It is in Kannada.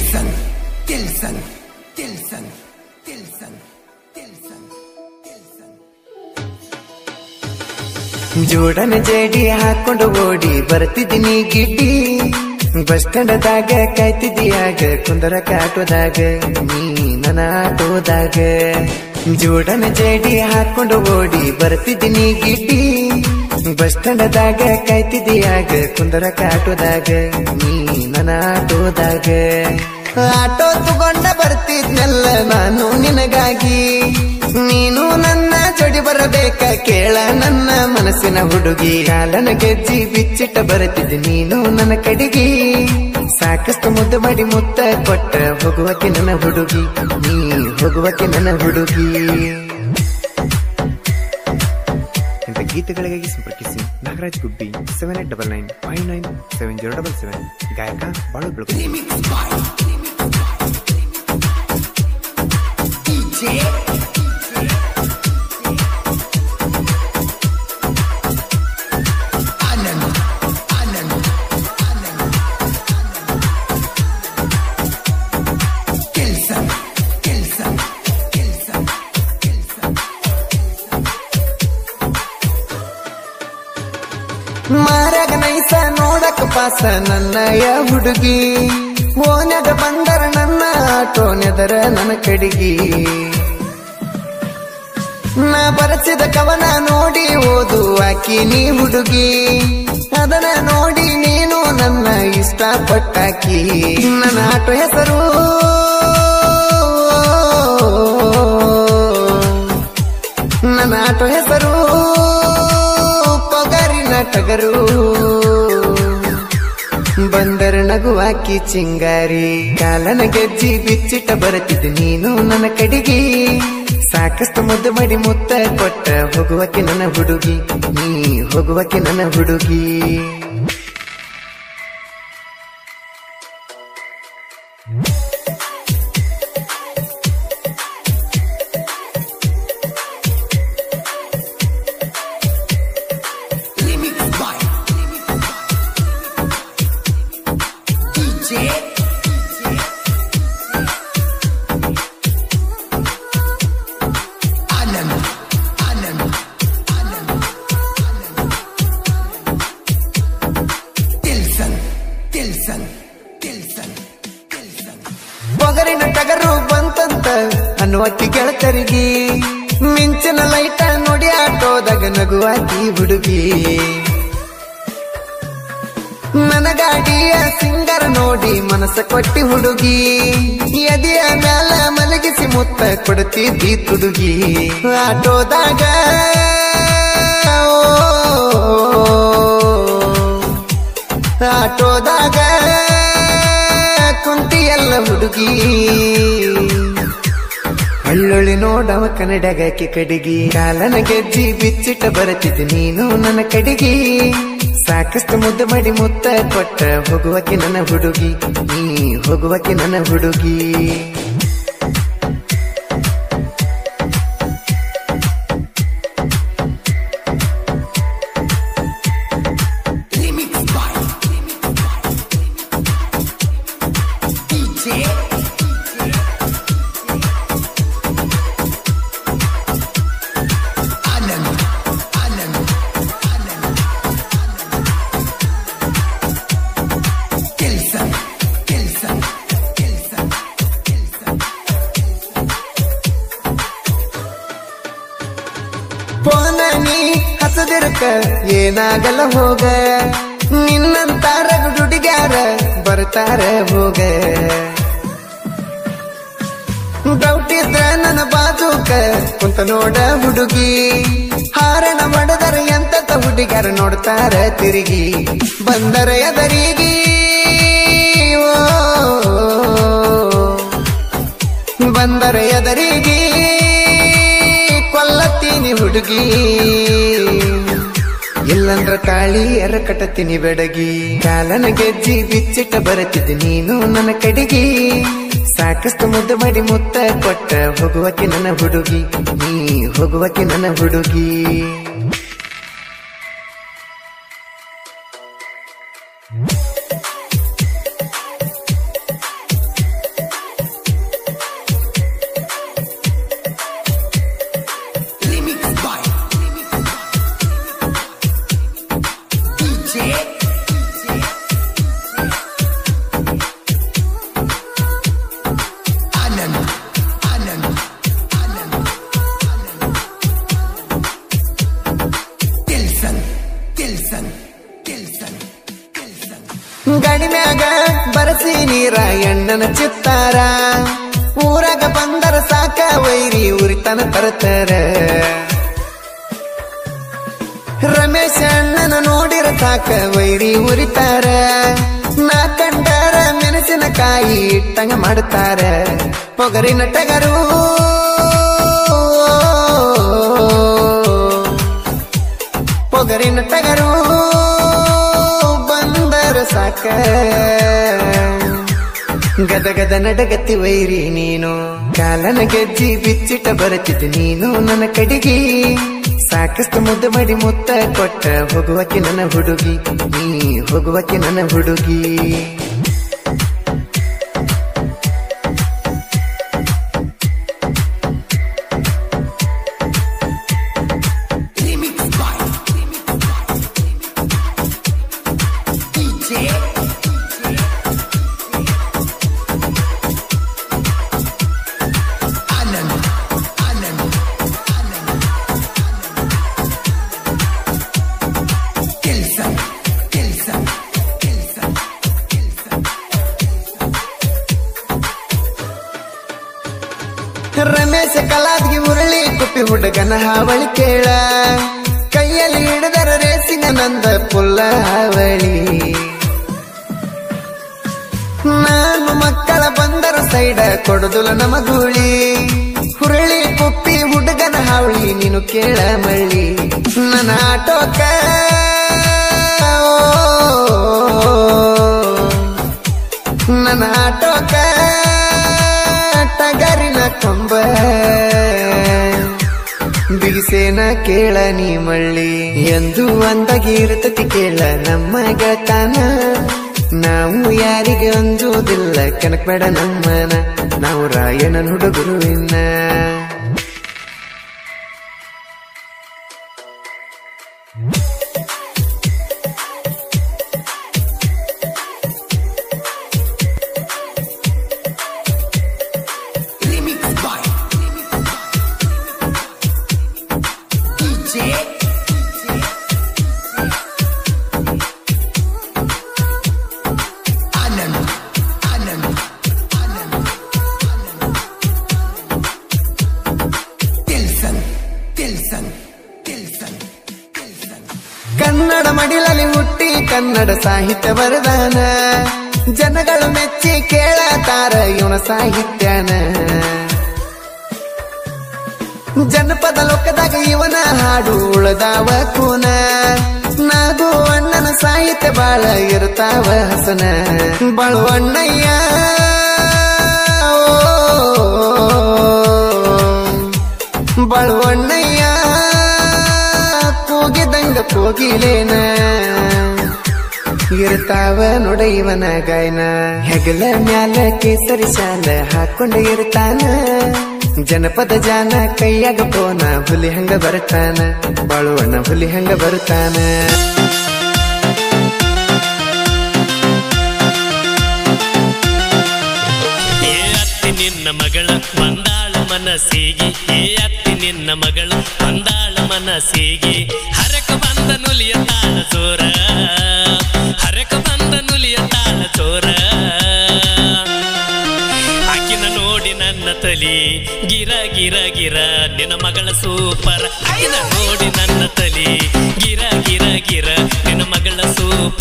Tilson, Tilson, Tilson, Tilson, Tilson, Tilson. ಜೋಡನ ಜೇಡಿ ಹಾಕೊಂಡು ಓಡಿ ಬರ್ತಿದ್ದೀನಿ ಗಿಡ್ಡಿ ಬಸ್ ಸ್ಟ್ಯಾಂಡದಾಗ ಕಾಯ್ತಿದ್ದೀಯಾಗ ಕುಂದರ ಕಾಟೋದಾಗ ನೀ ನನ್ನ ಆಟೋದಾಗ ಜೋಡನ ಜೇಡಿ ಹಾಕೊಂಡು ಓಡಿ ಬರ್ತಿದ್ದೀನಿ ಗಿಡ್ಡಿ ಬಸ್ ಸ್ಟ್ಯಾಂಡದಾಗ ಕಾಯ್ತಿದ್ದೀಯಾಗ ಕುಂದರ ಕಾಟೋದಾಗ ನೀ ನನ್ನ ಆಟೋದಾಗ ಆಟೋ ತಗೊಂಡ ಬರ್ತಿದ್ನಲ್ಲ ನಾನು ನಿನಗಾಗಿ ನೀನು ನನ್ನ ಜೋಡಿ ಬರಬೇಕ ಕೇಳ ನನ್ನ ಮನಸ್ಸಿನ ಹುಡುಗಿ ಕಾಲನ ಗೆಜ್ಜಿ ಬಿಚ್ಚಿಟ್ಟ ಬರುತ್ತಿದ್ದೆ ನೀನು ನನ್ನ ಕಡೆಗಿ ಸಾಕಷ್ಟು ಮುದ್ದು ಮಾಡಿ ಮುತ್ತ ಕೊಟ್ಟ ಹೋಗುವಕ್ಕೆ ನನ್ನ ಹುಡುಗಿ ನೀ ಹೋಗುವಕ್ಕೆ ನನ್ನ ಹುಡುಗಿ. ಇಂಥ ಗೀತೆಗಳಿಗಾಗಿ ಸಂಪರ್ಕಿಸಿ ನಾಗರಾಜ್ ಗುಬ್ಬಿ 7899597077 ಗಾಯಕ ಬಾಳು ಬೆಳಕು. ಮಾರಾಗ ನೈಸ ನೋಡಕ ಪಾಸ ನನ್ನಯ ಹುಡುಗಿ ಓನ್ಯಾಗ ಬಂದರ ನನ್ನ ಆಟೋನೆದರ ನನ್ನ ಕಡಿಗಿ ನಾ ಬರಸಿದ ಕವನ ನೋಡಿ ಓದು ಆಕಿ ನೀ ಹುಡುಗಿ ಅದನ್ನ ನೋಡಿ ನೀನು ನನ್ನ ಇಷ್ಟಪಟ್ಟಾಕಿ ನನ್ನ ಆಟೋ ಹೆಸರು ನನ್ನ ಆಟೋ ಹೆಸರು ಟಗರು ಬಂದರ ನಗುವಾಕಿ ಚಿಂಗಾರಿ ಕಾಲನ ಗೆಜ್ಜಿ ಬಿಚ್ಚಿಟ್ಟ ಬರುತ್ತಿದ್ದೆ ನೀನು ನನ್ನ ಕಡೆಗಿ ಸಾಕಷ್ಟು ಮುದ್ದು ಮಾಡಿ ಮುತ್ತ ಕೊಟ್ಟ ಹೋಗುವಕ್ಕೆ ನನ್ನ ಹುಡುಗಿ ನೀ ಹೋಗುವಕ್ಕೆ ನನ್ನ ಹುಡುಗಿ. ಪೊಗರಿನ ಟಗರು ಬಂತಂತ ಅನ್ನುವಕ್ಕಿ ಗೆಳತರಿಗೆ ಮಿಂಚಿನ ಲೈಟ ನೋಡಿ ಆಟೋದಾಗ ನಗುವಾಕಿ ಹುಡುಗಿ ನನ್ನ ಗಾಡಿಯ ಸಿಂಗರ್ ನೋಡಿ ಮನಸ್ಸ ಕೊಟ್ಟಿ ಹುಡುಗಿ ಎದೆಯ ಮ್ಯಾಲ ಮಲಗಿಸಿ ಮುತ್ತ ಕೊಡುತ್ತಿದ್ದಿ ತುಡುಗಿ ಆಟೋದಾಗ ಆಟೋದಾಗ ಕುಂತಿ ಎಲ್ಲ ಹುಡುಗಿ ಹಳ್ಳೊಳ್ಳಿ ನೋಡವ ಕನ್ನಡಗಾಕಿ ಕಡಿಗಿ ಕಾಲನ ಗೆಜ್ಜಿ ಬಿಚ್ಚಿಟ್ಟ ಬರುತ್ತಿದ್ದೆ ನೀನು ನನ್ನ ಕಡಿಗಿ ಸಾಕಷ್ಟು ಮುದ್ದು ಮಾಡಿ ಮುತ್ತ ಕೊಟ್ಟ ಹೋಗುವಕ್ಕೆ ನನ್ನ ಹುಡುಗಿ ನೀ ಹೋಗುವಕ್ಕೆ ನನ್ನ ಹುಡುಗಿ. ಫೋನ ನೀ ಹಸದಿರ್ಕ ಏನಾಗಲ್ಲ ಹೋಗ ನಿನ್ನಂತಾರ ಹುಡುಗ್ಯಾರ ಬರ್ತಾರ ಹೋಗ ಡೌಟಿದ್ರ ನನ್ನ ಬಾಜೂಕ ಕುಂತ ನೋಡ ಹುಡುಗಿ ಹಾರಣ ಮಾಡದರ ಎಂತ ಹುಡುಗ್ಯಾರ ನೋಡ್ತಾರ ತಿರುಗಿ ಬಂದರ ಎದರಿಗೆ ಬಂದರ ಎದರಿಗೆ ಕೊಲ್ಲತ್ತೀನಿ ಹುಡುಗಿ ಇಲ್ಲಂದ್ರ ತಾಳಿ ಎರ ಕಟ್ಟತೀನಿ ಬೆಡಗಿ ಕಾಲನ ಗೆಜ್ಜಿ ಬಿಚ್ಚಿಟ್ಟ ಬರುತ್ತಿದ್ದೆ ನೀನು ನನ್ನ ಕಡೆಗಿ ಸಾಕಷ್ಟು ಮುದ್ದು ಮಾಡಿ ಮುತ್ತ ಕೊಟ್ಟ ಹೋಗುವಕ್ಕೆ ನನ್ನ ಹುಡುಗಿ ನೀ ಹೋಗುವಕ್ಕೆ ನನ್ನ ಹುಡುಗಿ. ರಾಯಣ್ಣನ ಚಿತ್ತಾರ ಊರಾಗ ಬಂದರ ಸಾಕ ವೈರಿ ಉರಿತನ ತರತರ ರಮೇಶ ಅಣ್ಣನ ನೋಡಿರ ಸಾಕ ವೈರಿ ಉರಿತಾರ ನಾ ಕಂಡರ ಮೆಣಸಿನಕಾಯಿ ಇಟ್ಟಂಗ ಮಾಡ್ತಾರ ಪೊಗರಿನ ಟಗರು ಪೊಗರಿನ ಟಗರು ಬಂದರ ಸಾಕ ಗದಗದ ನಡಗತಿ ವೈರಿ ನೀನು ಕಾಲನ ಗೆಜ್ಜಿ ಬಿಚ್ಚಿಟ ಬರುತ್ತಿದ್ದ ನೀನು ನನ್ನ ಕಡೆಗೆ ಸಾಕಷ್ಟು ಮುದ್ದು ಮಾಡಿ ಮುತ್ತ ಕೊಟ್ಟ ಹೋಗುವಕ್ಕೆ ನನ್ನ ಹುಡುಗಿ ನೀ ಹೋಗುವಕ್ಕೆ ನನ್ನ ಹುಡುಗಿ ರಮೇಶ ಕಲಾದ್ಗಿ ಮುರಳಿ ಕುಪ್ಪಿ ಹುಡುಗನ ಹಾವಳಿ ಕೇಳ ಕೈಯಲ್ಲಿ ಹಿಡಿದರ ರೇಸಿನ ನಂದ ಪುಲ್ಲ ಹಾವಳಿ ನಾನು ಮಕ್ಕಳ ಬಂದರ ಸೈಡ ಕೊಡುದುಲ ನಮಗೂಳಿ ಹುರಳಿ ಕುಪ್ಪಿ ಹುಡುಗನ ಹಾವಳಿ ನೀನು ಕೇಳ ಮಳ್ಳಿ ನನ್ನ ಆಟೋಕ ನನ್ನ ಆಟೋಕ ಟಗರಿನ ಕೊಂಬ ಬಿಗಿಸೇನ ಕೇಳ ನೀ ಮಳ್ಳಿ ಎಂದು ಅಂದಾಗಿ ಇರ್ತತಿ ಕೇಳ ನಮ್ಮ ಗೆಳತನ ನಾವು ಯಾರಿಗೆ ಅಂಜುವುದಿಲ್ಲ ಕನಕಬೇಡ ನಮ್ಮನ ನಾವು ರಾಯಣ್ಣನ ಹುಡುಗರು ಇನ್ನ ಕನ್ನಡ ಮಡಿಲಲ್ಲಿ ಹುಟ್ಟಿ ಕನ್ನಡ ಸಾಹಿತ್ಯ ವರದಾನ ಜನಗಳು ಮೆಚ್ಚಿ ಕೇಳತಾರ ಇವನ ಸಾಹಿತ್ಯನ ಜನಪದ ಲೋಕದಾಗ ಇವನ ಹಾಡು ಉಳದಾವ ಕೂನ ನಾಗು ಅಣ್ಣನ ಸಾಹಿತ್ಯ ಬಾಳ ಇರುತ್ತಾವ ಹಸನ ಬಾಳುವಣ್ಣಯ್ಯ ಬಾಳುವಣ್ಣಯ್ಯ ಕೂಗಿದಂಗ ಕೋಗಿಲೇನ ಇರ್ತಾವ ನೋಡ ಇವನ ಗಾಯನ ಹೆಗಲ ಮ್ಯಾಲ ಕೇಸರಿ ಶಾಲ ಹಾಕೊಂಡ ಇರ್ತಾನ ಜನಪದ ಜಾನ ಕೈಯಾಗ ಪೋನ ಹುಲಿ ಹಂಗ ಬರ್ತಾನ ಬಾಳುವಣ್ಣ ಹುಲಿ ಹಂಗ ಬರ್ತಾನ ನಿನ್ನ ಮಗಳ ಮಂದಾಳ ಮನಸ್ಸಿಗೆ ಅತ್ತಿ ನಿನ್ನ ಮಗಳ ಮಂದಾಳ ಮನಸ್ಸಿಗೆ ಹರಕ ಬಂದ ನುಲಿಯ ತಾಳ ಚೋರ ಹರಕ ಬಂದ ನುಲಿಯ ತಾಳ ಚೋರ ಆಕಿನ ನೋಡಿ ನನ್ನ ತಲಿ ಗಿರ ಗಿರ ಗಿರ ನಿನ್ನ ಮಗಳ ಸೂಪರ್ ಆಕಿನ ನೋಡಿ ನನ್ನ ತಲಿ ಗಿರ ಗಿರ ಗಿರ ನಿನ್ನ ಮಗಳ ಸೂಪರ್